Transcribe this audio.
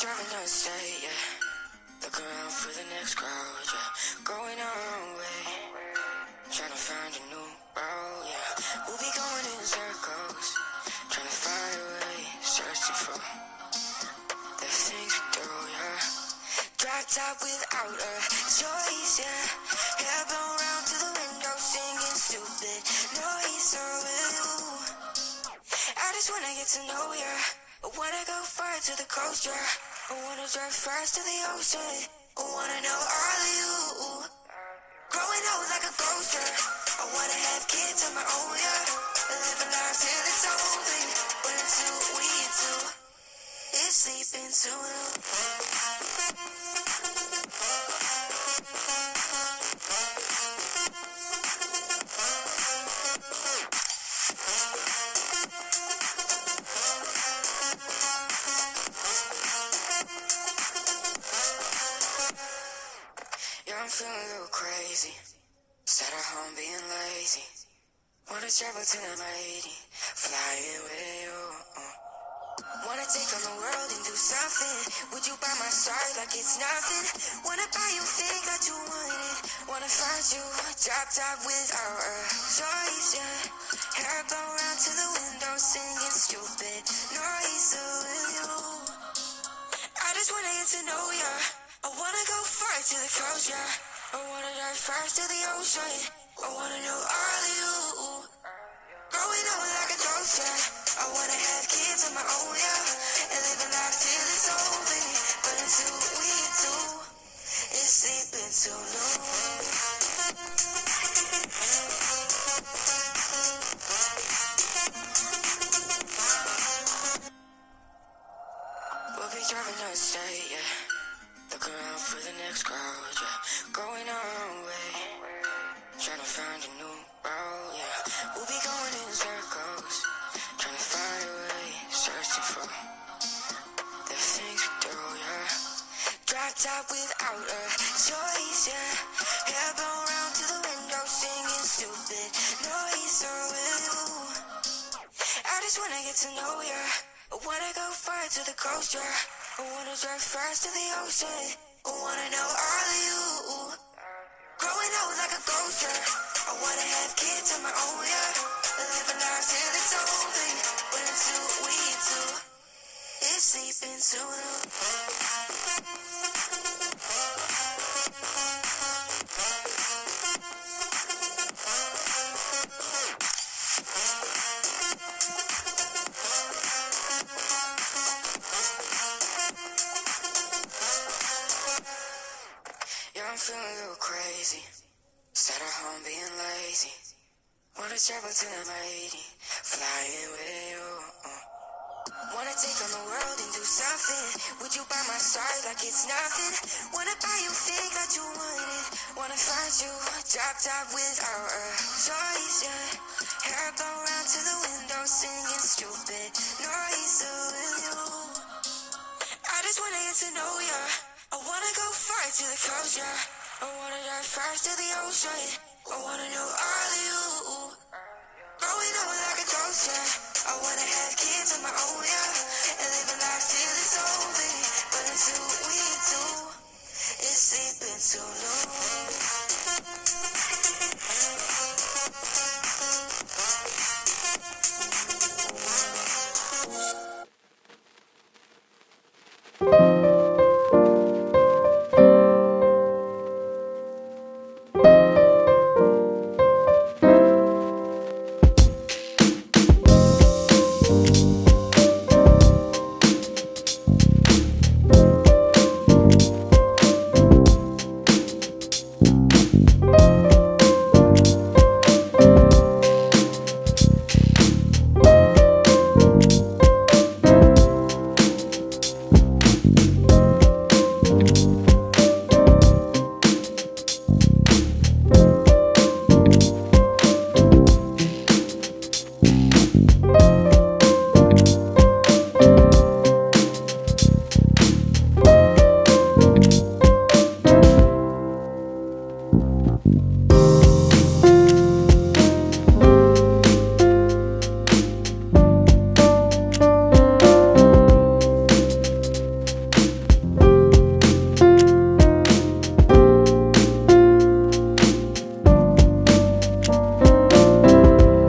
driving down the state, yeah. Look around for the next crowd, yeah. Going our own way, trying to find a new road, yeah. We'll be going in circles, trying to find a way, searching for the things we do, yeah. Drop top without a choice, yeah. Hair blown round to the window, singing stupid noise, so will you? I just wanna get to know ya. I wanna go far to the coast, yeah. I wanna drive fast to the ocean. I wanna know all of you. Growing old like a ghost, yeah. I wanna have kids on my own, yeah. Living life till it's over. But until we do, it's sleeping too long. I'm feeling a little crazy. Sat at home being lazy. Wanna travel to the lady, flying with you. Wanna take on the world and do something. Would you by my side like it's nothing? Wanna buy you things that you wanted. Wanna find you, drop top without a choice, yeah. Hair blow round to the window, singing stupid noise, so will you? I just wanna get to know ya. I wanna go far to the coast, yeah. I wanna dive first to the ocean. I wanna know all of you. Growing up like a ghost, yeah. I wanna have kids on my own, yeah. And live a life till it's over. But until we do, it's sleeping too long. We'll be driving down the state, yeah. Look around for the next crowd, yeah. Going our own way, trying to find a new road, yeah. We'll be going in circles, trying to find a way, searching for the things we do, yeah. Drop top without a choice, yeah. Hair blown round to the window, singing stupid noise, so will you? I just wanna get to know ya. I wanna go far to the coast, yeah. I wanna drive fast to the ocean. I wanna know all of you. Growing old like a ghost, yeah. I wanna have kids on my own, yeah. Live a life till it's over. But until we do, it's sleeping too long. I'm feeling a little crazy. Sat at home being lazy. Wanna travel to the lady, flying with you. Wanna take on the world and do something. Would you by my side like it's nothing? Wanna buy you things that you wanted. Wanna find you, drop top without a choice, yeah. Hair blow round to the window, singing stupid noise, so will you? I just wanna get to know ya. I wanna go far to the coast, yeah. I wanna dive first to the ocean. I wanna know all of you. Growing up like a ghost, yeah. I wanna have kids on my own, yeah. And live a life till it's over. But until we do, it's sleeping too long.